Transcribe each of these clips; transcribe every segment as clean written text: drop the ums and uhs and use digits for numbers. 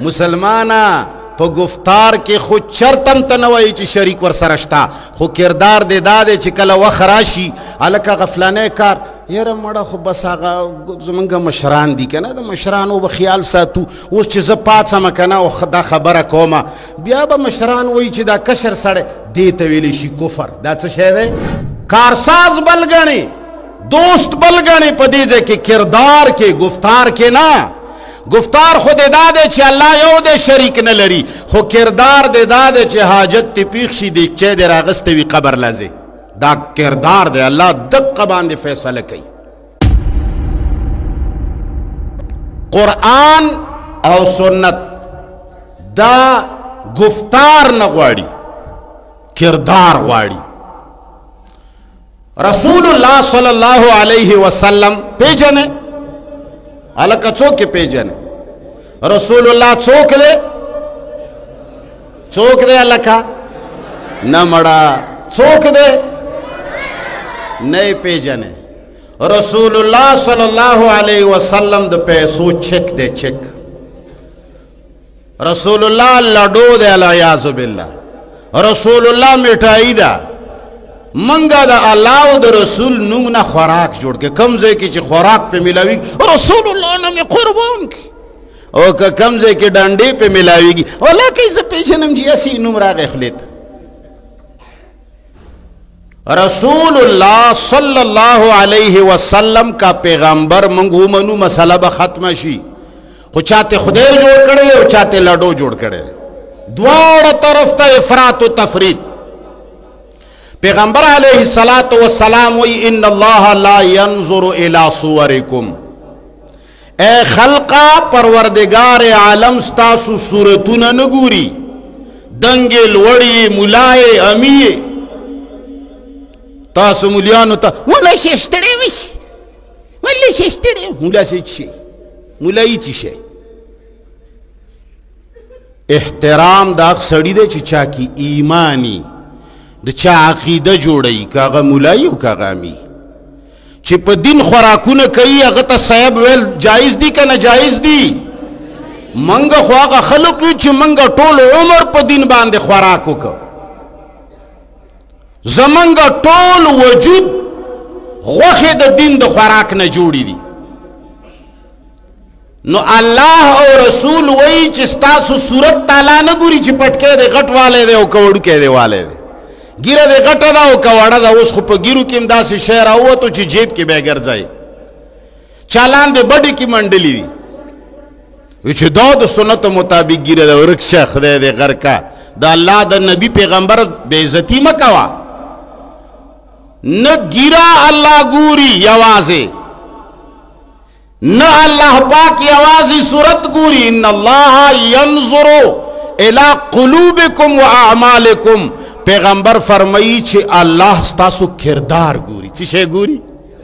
مسلمانا په گفتار کې خو چرتم ته نه وایي چې شریک ورسره شته خو کردار دې دا دی چې کله وخت راشي هلکه غفلانی کار یاره مړه خو بس هغه زمونږ مشران دي که نه د مشرانو به خیال ساتو اوس چې زه پاڅمه که نه او دا خبره کومه بیا به مشران وایي چې دا کشر سړی دې ته ویلی شي کفر دا څه شی دی کارساز بل ګڼې دوست بل ګڼې په دې ځای کې کردار کې گفتار کې نه گفتار خود دا دے چې الله یو دے شریک نه لري خو کردار دے دا دے چې حاجت تی پیښ شي دیگچه دے راغسته وي قبر لازه دا کردار دے الله دقه باندې فیصله کوي قرآن او سنت دا گفتار نه غواړي کردار غواړي رسول الله صلی الله علیه وسلم پیژنه الکه څوک پیژنه رسول الله څوک دی الکه نه مړه څوک دی نه پیژنه رسول الله صلی الله علیه وسلم د پیسو چک دی چک رسول الله لډو دی الیاذ بالله رسول الله میټای دا منگا دا اللہ و دا رسول نوم نا خوراک جوڑ کے کم زی کی چی خوراک پہ ملاوی رسول اللہ نمی قربان کی او که کم زی کی ڈانڈے پہ ملاوی گی اولا کئی زی پیچنم جی اسی نوم را غیخلیت رسول اللہ صلی اللہ علیہ وسلم کا پیغمبر منگو منو مسئلہ با ختم شی خو چاہتے خدے جوڑ کڑے او چاہتے لڑو جوڑ کڑے دوار طرف تا افراط و تفرید پیغمبر علیہ السلام وی ان اللہ لا ینظر الى صورکم اے خلقا پروردگار عالم ستاسو صورتون نگوری دنگے لوڑی ملائے امیے تاسو ملیانو تا مولا ششتڑے وش مولا ششتڑے مولا سے چشے مولائی چشے احترام دا اخصڑی دے چچا کی ایمانی د چا عقیده جوړی کاغه مولای او کاغه امی چې په دین خوراکونه کوي هغه ته صاحب ویل جایز دی که ناجایز دی منګه خو هغه خلک چې منګه ټول عمر په دین باندې خوراک وکړو زمنګه ټول وجود غوښې د دین د خوراک نه جوړی دي نو الله او رسول وایي چې ستاسو صورت تعالی نه ګوري چې پټکې دی غټ والی دی او که وړوکی دی والی دی ګیره دې غټه ده او که وړه ده اوس خو په ګیرو کې هم داسې شی راووتو چې جیب کې بیا ګرځئ چالان دې بډې کې منډلي دي وی چې دا د سنت مطابق ګیره ده ورک شه خدای دې غر کا د الله د نبی پیغمبر بے عزتی مه کوه نه ګیره الله ګوري یوازې نه الله پاک یوازې صورت ګوري ان الله ینظر الى قلوبکم و اعمالکم پیغمبر فرمائی چھے اللہ ستاسو کردار گوری چی شے گوری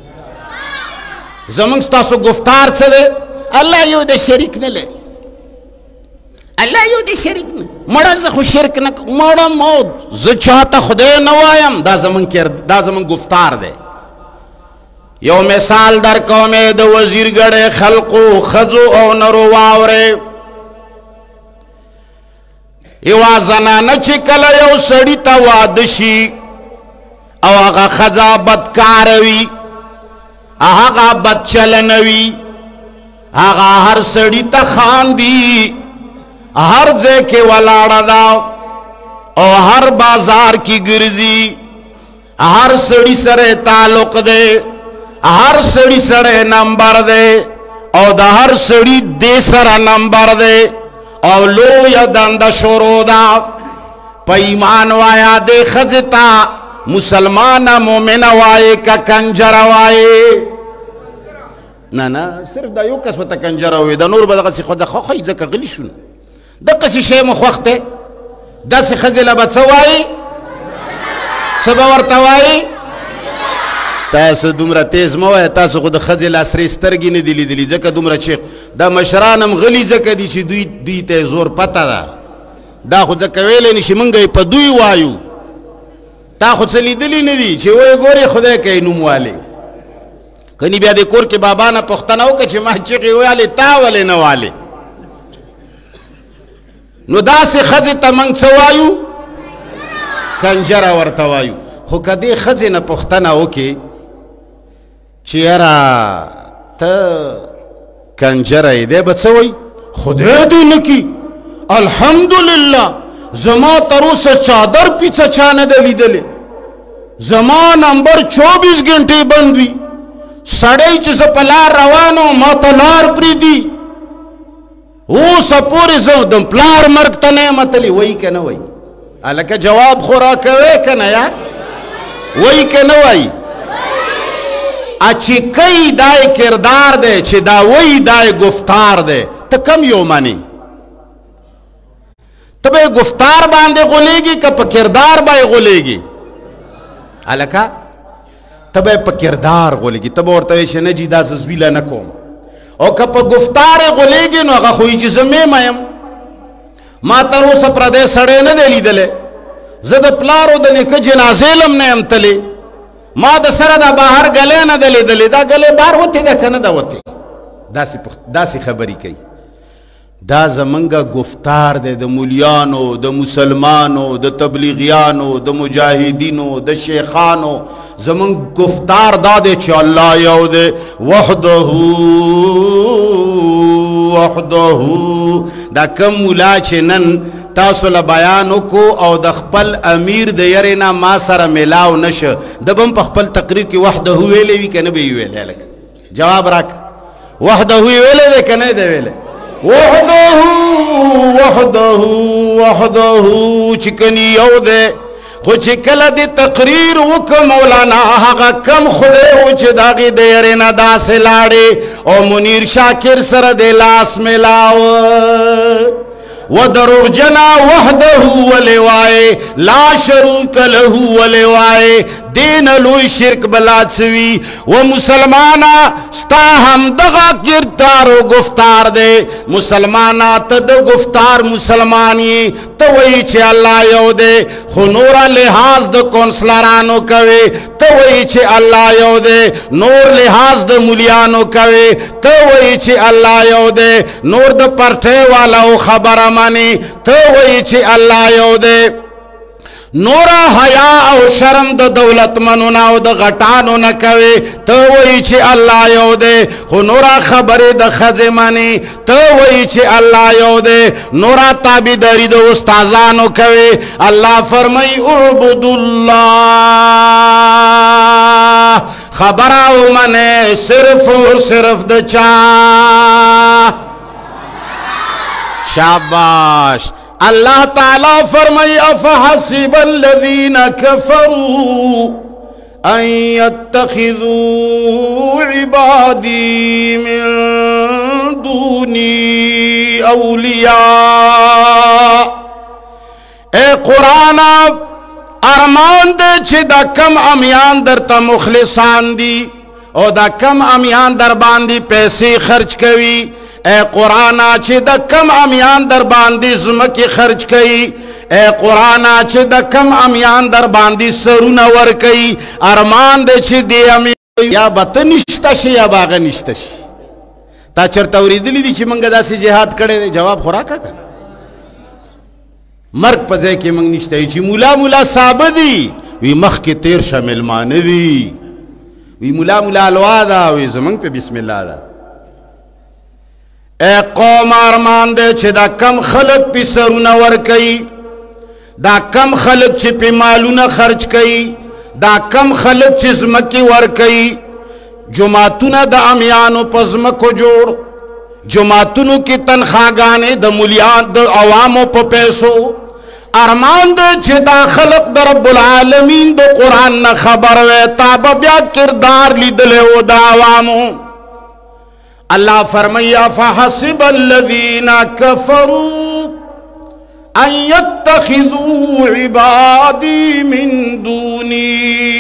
زمان ستاسو گفتار چھے دے اللہ یو دے شرک نہ لے اللہ یو دے شرک نہ مڑا زخو شرک نہ مڑا موت زچاہتا خدے نوائم دا زمان گفتار دے یو مثال در قومے دا وزیر گڑے خلقو خزو او نرو واورے یوا زنانه چې کله یو سړي ته واده شي او هغه ښځه بدکاره وي هغه بد چلنه وي هغه هر سړي ته خاندي هر ځای کې ولاړه ده او هر بازار کې ګرځي هر سړي سره تعلق دی هر سړي سره نمبر دی او د هر سړي دې سره نمبر دی او لو یا دند شروع دا پا ایمان وایا دے خزتا مسلمان مومن وائے کا کنجر وائے نا صرف دا یو کس وطا کنجر ہوئے دا نور با دا قسی خوزا خوخی زکا غلی شون دا قسی شیم خوختے دا سی خزی لبت سوائے سبا ورطوائے تاسو دومره تیز موای تاسو خود خزل اسری سترګې نه دلی دلی ځکه دومره چې دا مشرانم غلی ځکه دي چې دوی ته زور پته ده دا خو ځکه ویلی نشي موږ په دوی وایو تا خو څه لیدلي نه دي چې وایي ګورې خدای کوي نوم والې کنی بیا د کور کې بابا نه پوښتنه وکړه چې ما چغې ویلې تا ولې نه والې نو داسې ښځې ته موږ څه وایو کنجره ورته وایو خو که دې ښځې نه پوښتنه وکړې چې یاره ته کنجره یې دی به څه وایي خدای دې نه کي الحمدلله زما تر اوسه چادر پیڅه چا نه ده لیدلې زما نمبر 24 ګنټې بند وي سړی چې زه په لار روان وم ما ته لار پرېږدي اوسه پورې زه د پلار مرګ ته نه یم تللی وایي که نه وایي هلکه جواب خو راکوې که نه یار وایي که نه وایي چې کوي دا یې کردار دی چې دا وایي دا یې گفتار دی ته کم یو منې ته به گفتار باندې غولېږي که په کردار به یې غولېږي هلکه ته به یې په کردار غولېږي ته به ورته وایې چې نه جي دا زه زویله نه کوم او که په گفتار یې غولېږي نو هغه خو یې چې زه میمه یم ما تر اوسه پردی سړی نه دی لیدلی زه د پلارو د نیکه جنازې لم نه یم تللی ما د سره دا بهر ګلی نه ده لیدلی دا ګلی بهر وتې ده که نه ده وتې داسې خبرې کوي دا زمونږ گفتار دی د مولیانو د مسلمانو د تبلیغیانو د مجاهدینو د شیخانو زمونږ گفتار دا دی چې الله یو دی وحده دا کم مولا چې نن تاسو له بیان وکړو او د خپل امیر د یرې نه ما سره میلاو نشه ده به هم په خپل تقریر کې وحده ویلی وي که نه به یې ویلی هلکه جواب راک وحده یې ویلی دی که نه دی ویلی وحده چې کني یو دی خو چې کله د تقریر وکړه مولانا هغه کم خدای و چې د هغې د یرې نه داسې لاړې او منیر شاکر سره د لاس میلاو و دروغجنا وحده ولوائے لا شریک له ولوائے دین لوی شرک بلاد سوی و مسلمانا ستا ہم دغا کردار و گفتار دے مسلمانا تد گفتار مسلمانی توئی چھے اللہ یو دے خنورا لحاظ دا کونسلرانو کوئے توئی چھے اللہ یو دے نور لحاظ دا ملیانو کوئے توئی چھے اللہ یو دے نور دا پرٹے والا خبر مانی توئی چھے اللہ یو دے نورا حیا او شرم د دولت منونا او د غټانو نه کوي ته وایي چې الله یو دی خو نورا خبرې د ښځې منې ته وایي چې الله یو دی نورا تابعداري د استادانو کوي الله فرمایي اعبد الله خبره ومنې صرف اور صرف د چا شاباش اللہ تعالیٰ فرمائی افحسب الذین کفروا ان يتخذوا عبادی من دونی اولیاء اے قرآن ارمان دے چھ دا کم امیان در تا مخلصان دی او دا کم امیان در باندی پیسے خرچ کوي اے قرآن چھ دا کم امیان در باندی زمکی خرچ کئی اے قرآن چھ دا کم امیان در باندی سرون ور کئی ارمان دے چھ دی امیان یا بطن نشتا شی یا باغ نشتا شی تا چرتا وریدلی دی چھ منگا دا سی جہاد کڑے دے جواب خوراکا کر مرگ پزے کی منگ نشتا ہے چھ مولا صحابہ دی وی مخ کے تیر شامل مان دی وی مولا الوا دا وی زمنگ پہ بسم اللہ دا اے قوم ارمان دے چھ دا کم خلق پی سرون ور کئی دا کم خلق چھ پی مالون خرچ کئی دا کم خلق چھ زمکی ور کئی جماعتونا دا امیانو پزمکو جوڑ جماعتونو کی تنخواگانے دا ملیان دا عوامو پا پیسو ارمان دے چھ دا خلق دا رب العالمین دا قرآن نا خبر وے تابا بیا کردار لی دلے و دا عوامو اللہ فرمائی افحسب الذین کفروا ان يتخذوا عبادی من دونی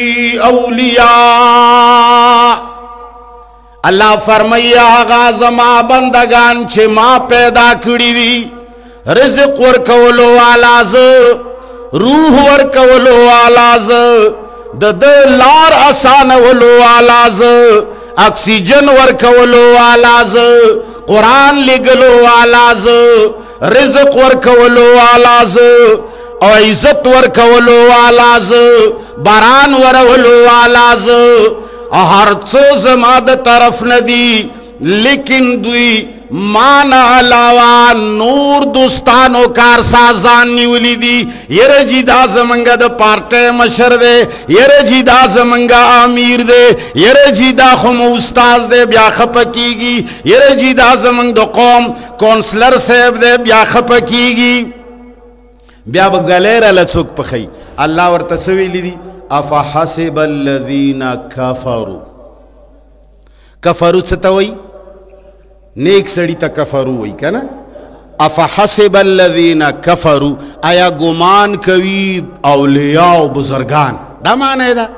اولیاء اللہ فرمائی آغاز ما بندگان چھے ما پیدا کری دی رزق ورکولو آلاز روح ورکولو آلاز لار آسان ولو آلاز اکسیجن ورکولو آلاز قرآن لگلو آلاز رزق ورکولو والا ز او عزت ورکولو والا ز باران ورولو والا ز هر څه زما د طرف ندی لیکن دوی مانا علاوہ نور دوستانو کار سازان نیولی دی یر جی دا زمنگا دا پارٹے مشر دے یر جی دا زمنگا امیر دے یر جی دا خم استاز دے بیا خپکی گی یر جی دا زمنگ دا قوم کونسلر صاحب دے بیا خپکی گی بیا بگلیر لچوک پخی اللہ ورتسوی لی دی افحسب الذین کفروا کفروا ستوئی نیک سڑی تا کفرو وی کنا افحسب الذین کفروا آیا گمان کوي اولیاء و بزرگان دا معنی دا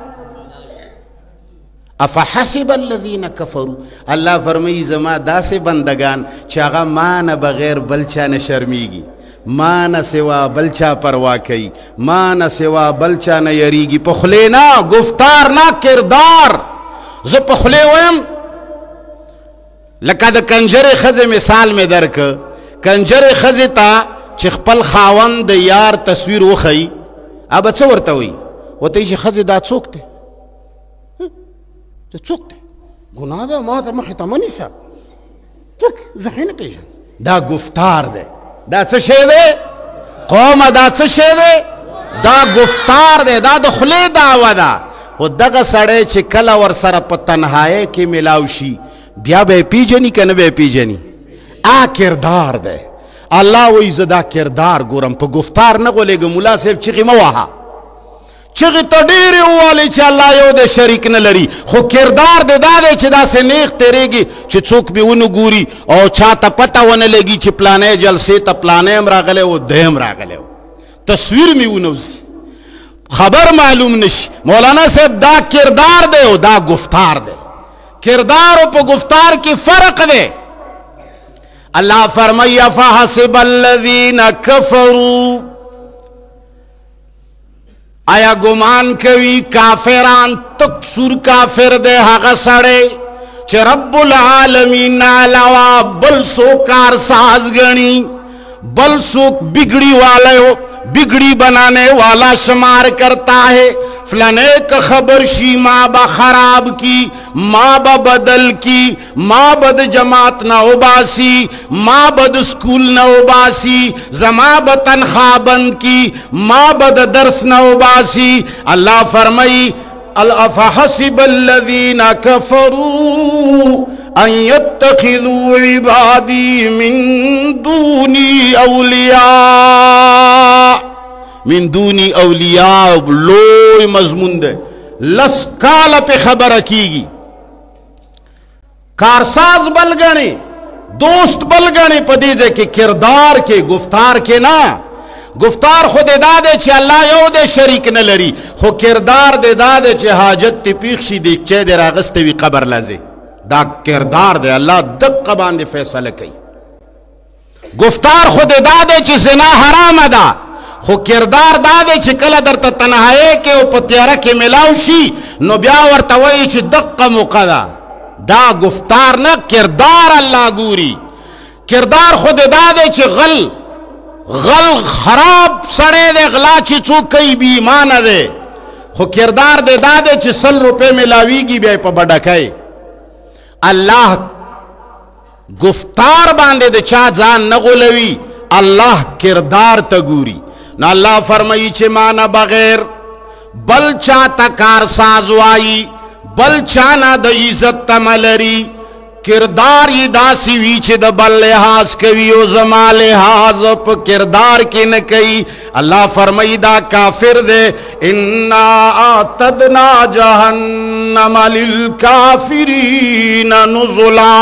افحسب الذین کفروا اللہ فرمائی زما دا سے بندگان چاگا مان بغیر بلچا نہ شرمیگی مان سوا بلچا پروا کئی مان سوا بلچا نہ یریگی پخلے نا گفتار نا کردار زو پخلے ویم لکه د کنجر خزه مثال میں درک کنجر خزه تا چې خپل خاوند د یار تصویر وخی اب څه ورته وي وته چې خزه دا څوک ته ته څوک ته ګناه ده ما ته مخه ته منی صاحب څوک ځخینه پیژن دا گفتار ده دا څه شی ده قوم دا څه شی ده دا گفتار ده دا د خله دعوه ده او دغه سړی چې کله ور سره په تنهایی کې ملاو شي بیا بے پی جنی کہ نہ بے پی جنی آ کردار دے اللہ وی زدہ کردار گورم پا گفتار نگو لے گا مولا صاحب چیغی مواہا چیغی تا دیرے والی چی اللہ یو دے شریک نلری خو کردار دے دا دے چی دا سے نیخ تیرے گی چی چوک بھی ونو گوری او چا تا پتا ون لگی چی پلانے جلسے تا پلانے ہم راگلے و دہم راگلے و تصویر میں ونوزی خبر معلوم نش مولانا صاحب دا کردار دے و دا گفتار دے کردار و پا گفتار کی فرق دے اللہ فرمائی فحسب الذین کفروا آیا گمان کوي کافران تکسور کافر دے حق سڑے چھ رب العالمین علاوہ بل سو کار ساز گنی بل سو بگڑی والے ہو بگڑی بنانے والا شمار کرتا ہے فلانے کا خبر شی ماں با خراب کی ماں با بدل کی ماں بد جماعت نہ اباسی ماں بد سکول نہ اباسی زما با تنخواہ بند کی ماں بد درس نہ اباسی اللہ فرمائی افحسب الذین کفروا ان يتخذوا عبادی من دونی اولیاء من دونی اولیاء لوی مضمون دے لس کال پہ خبر کیگی کارساز بل گنے دوست بل گنے پدیجے کے کردار کے گفتار کے نا گفتار خود دادے چھے اللہ یو دے شریک نہ لری خو کردار دے دادے چھے حاجت تی پیخشی دیکھ چھے دے راغستے وی قبر لازے دا کردار دے اللہ دق باندے فیصلہ کئی گفتار خود دادے چھے زنا حرام دا خو کردار دادے چھے کلا در تا تنہائے کے او پتیارہ کے ملاوشی نو بیا ورطوئی چھے دق مقدا دا گفتار نا کردار اللہ گوری کردار خود دادے چھے غل خراب سڑے دے غلا چی چوکی بی ایمان دے خو کردار دے دادے چی 100 روپے ملاوی گی بے پا بڑکائے اللہ گفتار باندے دے چا جان نغلوی اللہ کردار تگوری نا اللہ فرمائی چی مانا بغیر بل چا تکار سازوائی بل چانا دا عزت تملری کردار یہ داسی ویچے دا بل لحاظ کوي او زما لحاظ پا کردار کی نکئی اللہ فرمائی دا کافر دے انا آتدنا جہنم للکافرین نزلا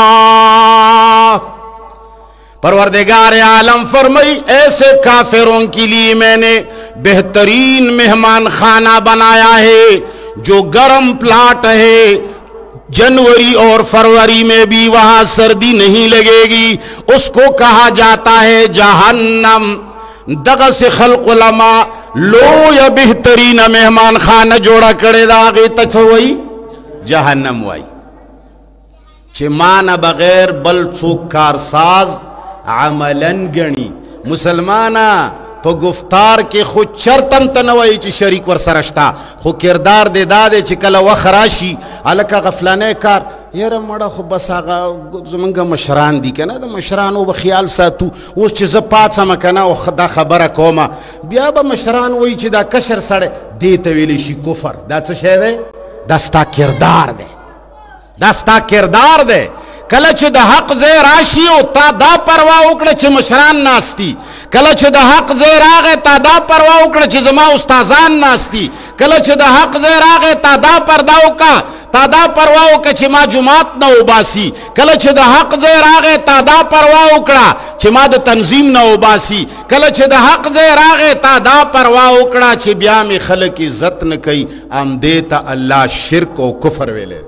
پروردگار عالم فرمائی ایسے کافروں کے لیے میں نے بہترین مہمان خانہ بنایا ہے جو گرم پلاٹ ہے جنوری اور فروری میں بھی وہاں سردی نہیں لگے گی اس کو کہا جاتا ہے جہنم دغه سے خلق علماء لو یا بہترین مہمان خانہ جوڑا کڑے داغی تچھوئی جہنم وائی چھ مانا بغیر بل چوک کارساز عملاً گنی مسلمانا په گفتار کې خو چرتم ته نه وایي چې شریک ورسره شته، خو کردار دې دا دی چې کله وخت راشي هلکه غفلانی کار یاره مړه خو بس هغه زمونږ مشران دي که نه، د مشرانو به خیال ساتو. اوس چې زه پاڅمه که نه او دا خبره کومه بیا به مشران وایي چې دا کشر سړی دې ته ویلی شي کفر. دا څه شی دی؟ دا ستا کردار دی، دا ستا کردار دی. کله چې د حق ځای راشي او تا دا پروا وکړه چې مشران ناست دي، کله چې د حق ځای راغی تا دا پروا وکړه چې زما استادان ناست دي، کله چې د حق ځای راغی تا دا پرده وکړه، تا دا پروا وکړه چې ما جماعت نه وباسي، کله چې د حق ځای راغی تا دا پروا وکړه چې ما د تنظیم نه وباسي، کله چې د حق ځای راغی تا دا پروا وکړه چې بیا مې خلک عزت نه کوي. همدې ته الله شرک او کفر ویلی.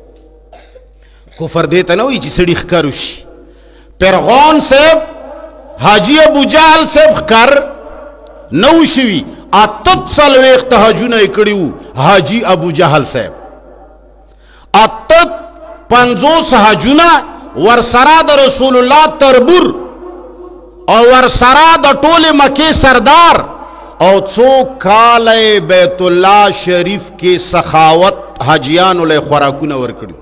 کفر دې ته نه وایي چې سړي ښکر وشي. فرعون صاحب حاجی ابو جهل صاحب ښکر نه و شوي، 48 حجونه یې کړي وو حاجی ابو جهل صاحب. 50 حجونه ورسره د رسول الله تربور او ورسره د ټولې مکې سردار او 2 کاله بیت الله شریف کې سخاوت حاجیانو له خوراکونه ورکړي.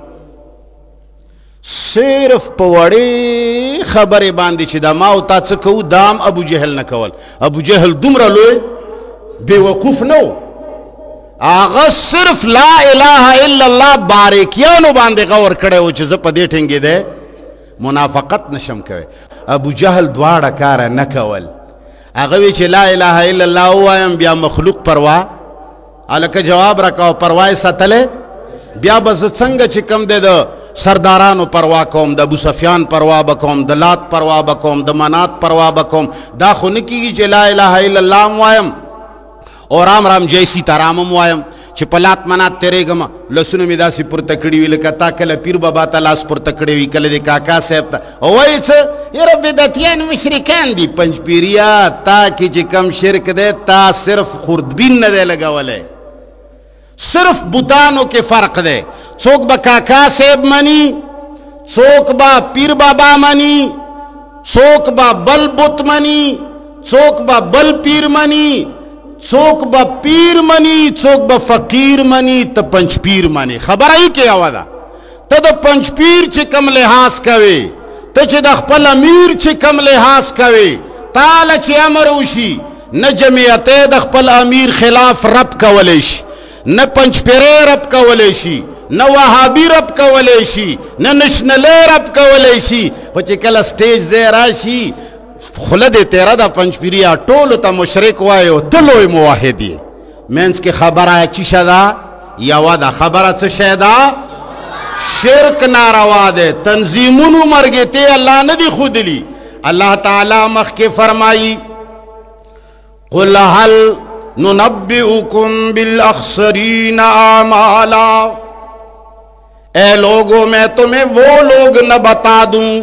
صرف په وړې خبرې باندې چې دا ما او تا څه کوو دا هم ابو جهل نه کول. ابو جهل دومره لوی بېوقوف نه و، هغه صرف لا اله الا الله باریکیانو باندې غور کړی و چې زه په دې ټینګېدی منافقت نشم کوی. ابو جهل دواړه کاره نه کول. هغه وی چې لا اله الا الله ووایم بیا مخلوق پروا هلکه جواب راکوه پروا یې ساتلی، بیا به زه څنګه چې کوم دی د سردارانو پروا کوم، د ابو سفیان پروا بکوم، د لات پروا بکوم، د منات پروا بکوم. دا خو نه کېږي چې لا اله الا الله م وایم او رام رام جی سیتارام م وایم چې په لات منات تېرېږم لاسونه مې داسې پورته کړي وي لکه تا کله پیر بابا ته لاس پورته کړی وي، کله د کاکا صاحب ته وایي څه یاره بدعتیان مشرکان دي. پنجپیریا تا کې چې کم شرک دی تا صرف خوردبین نه دی لګولی، صرف بوتانو کې فرق دی. څوک به کاکا صاحب منی، څوک به پیر بابا منی، څوک به بل بت منی، څوک به بل پیر منی، څوک به پیر منی، څوک به فقیر منی، ته پنج پیر منی. خبره یې کې یوه ده، ته د پنج پیر چې کم لحاظ کوې، ته چې د خپل امیر چې کم لحاظ کوې، تاله چې امر وشي نه جمعیتی د خپل امیر خلاف رب کولی شي، نه پنج پیری رب کولی شي، نه وهابي رب کولی شي، نه نشنلی رب کولی شي. خو چې کله سټیج ځای راشي خوله دې تیره ده پنجپیریا ټولو ته مشرک وایو، ته لوی موحد یې. منځ کې خبره چی شه ده؟ یوه ده. خبره څه شی ده؟ شرک ناروا ده. تنظیمونو مرګتې الله نه دي ښودلي. الله تعالی مخکې فرمایي قل هل ننبئکم بالاخسرین اعمالا، اے لوگوں میں تمہیں وہ لوگ نہ بتا دوں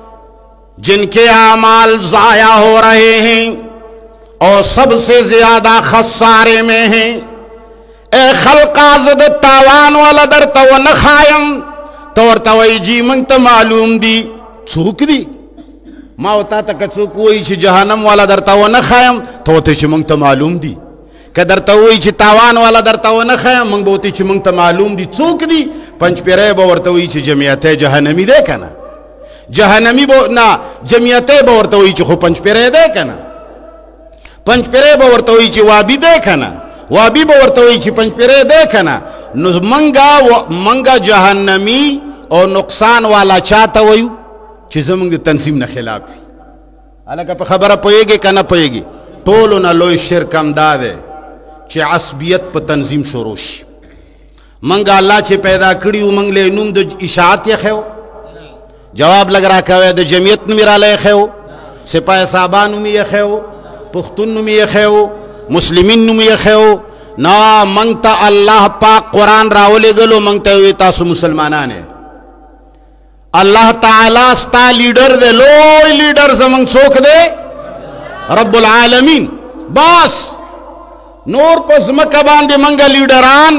جن کے اعمال ضائع ہو رہے ہیں اور سب سے زیادہ خسارے میں ہیں. اے خلق آزد تاوان والا در تو نخایم تو ورتوئی جی منگتا معلوم دی څوک دی ما وتا تا که څوک وایي چې جهنم والا در تو نخایم تو ورته چې منگتا معلوم دی، که در ته وایي چې تاوان والا در تو نخایم منگ به ورته چې منگتا معلوم دی څوک دی. پنج پیری به ورته وایي چې جمعیتی جهنمی دی که نه، جهنمی به نه جمعیتی به ورته وایي چې خو پنج پیری دی که نه، پنج پیری به ورته وایي چې وابي دی که نه، وابي به ورته وایي چې پنج پیری دی که نه. نو منګه جهنمی او نقصان والا چاته وایو چې زمونږ د تنظیم نه خلاف وي. هلکه په خبره پوهېږې که نه پوهېږې؟ ټولو نه لوی شرک هم دا دی چې عصبیت په تنظیم شروع شي. منګه الله چې پیدا کړي وو منګ له نوم د اشاعت یې ښیو، جواب لګ را کوی د جمعیت نوم یې راله ښیو، سپاه صاحبان نوم یې ښیو، پښتون نوم یې ښیو، مسلمین نوم یې ښیو. نه منګ ته الله پاک قرآن راولېږلو، منګ ته وی تاسو مسلمانان یې. الله تعالی ستا لیډر دی، لوی لیډر زمونږ څوک دی؟ رب العالمین. بس نور په ځمکه باندې منګه لیډران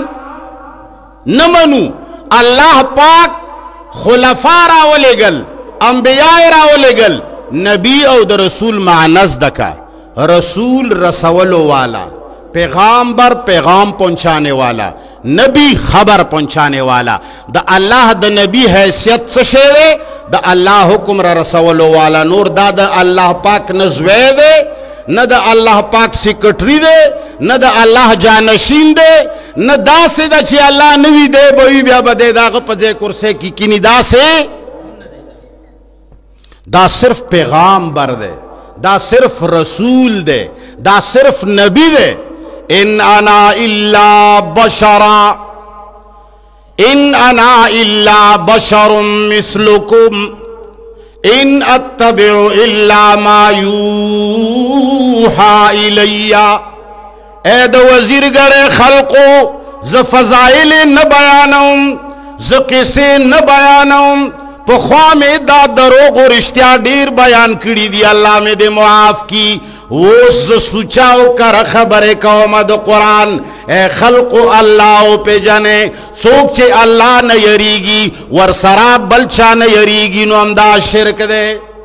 نه منو. الله پاک خلفا راولېږل، انبیاء راولېږل، نبی او د رسول معنی دکا رسول رسولو والا پیغامبر پیغام پہنچانے والا نبی خبر پہنچانے والا دا اللہ دا نبی حیثیت سشے دے دا اللہ حکم را رسولو والا نور دا دا اللہ پاک نزوے دے نہ دا اللہ پاک سیکرٹری دے نہ دا اللہ جانشین دے نہ دا سے دا چی اللہ نوی دے بوئی بیا بدے دا غپزے کرسے کی کنی دا سے دا صرف پیغامبر دے دا صرف رسول دے دا صرف نبی دے ان انا الا بشر مثلکم ان اتبع الا ما یوحا الی اے دا وزیر گڑے خلقو ز فضائل نہ بیانم ز قصے نہ بیانم پخوا میں دا دروغ و رشتہ دیر بیان کری دی اللہ میں دے معاف کی وز سوچاو کر خبر قومد قرآن اے خلق اللہ پہ جانے سوک چھے اللہ نہ یریگی ورسراب بلچا نہ یریگی نو امدہ شرک دے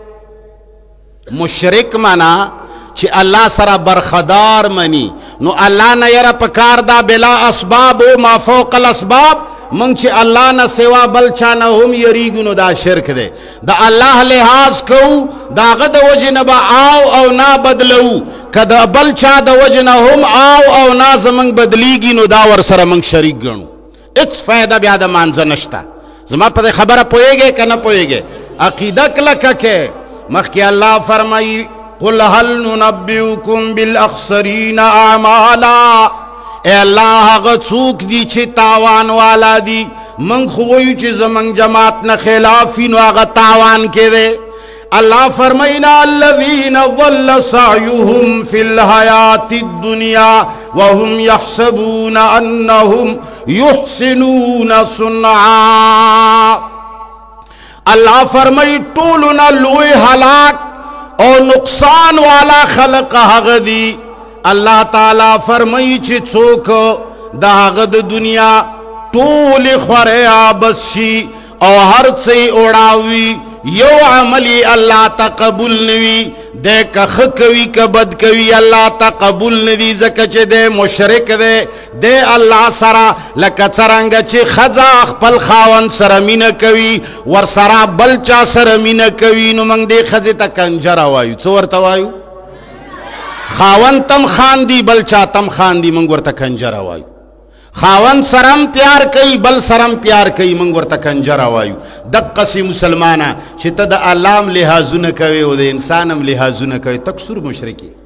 مشرک منا چھے اللہ سرا برخدار منی نو اللہ نہ یرا پکار دا بلا اسباب و ما فوق الاسباب منگ چھے اللہ نہ سوا بلچا نہ ہم یریگی نو دا شرک دے دا اللہ لحاظ کو دا غد وجنبا آو او نا بدلو کدا بلچا دا وجنہم آو او نا زمنگ بدلیگی نو دا ورسر منگ شریک گنو اچ فائدہ بیادہ مانزا نشتا زمان پتہ خبر پوئے گے کہ نہ پوئے گے عقیدہ کلکا کے مخی اللہ فرمائی قل حل ننبیوکم بالاخسرین اعمالا اے اللہ غصوک دی چھے تاوان والا دی منگ خوئی چھے زمنگ جماعت نہ خلافی نو آغا تاوان کے دے اللہ فرمائنا الذین ظل سعیہم فی الحیات الدنیا وهم یحسبون انہم یحسنون صنعا اللہ فرمائی طولنا لوئی حلاک اور نقصان والا خلق حغدی اللہ تعالیٰ فرمائی چھ چوک دا غد دنیا طول خوریا بسشی او ہر سے اڑاوی یو عملی اللہ تا قبول نوی دے کا خکوی کا بد کوی اللہ تا قبول ندی زکچ دے مشرک دے اللہ سرا لکا چرنگ چی خزاق پل خاون سرمین کوی ور سرا بلچا سرمین کوی نو منگ دے خزی تا کنجر آوائیو چور تاوائیو خاون تم خاندی بلچا تم خاندی منگ ورطا کنجر آوائیو خاون سرم پیار کئی بل سرم پیار کئی منگ ورطا کنجر آوائیو دق قسی مسلمانا چی تا دا علام لحاظو نکوی و دا انسانم لحاظو نکوی تکسر مشرکی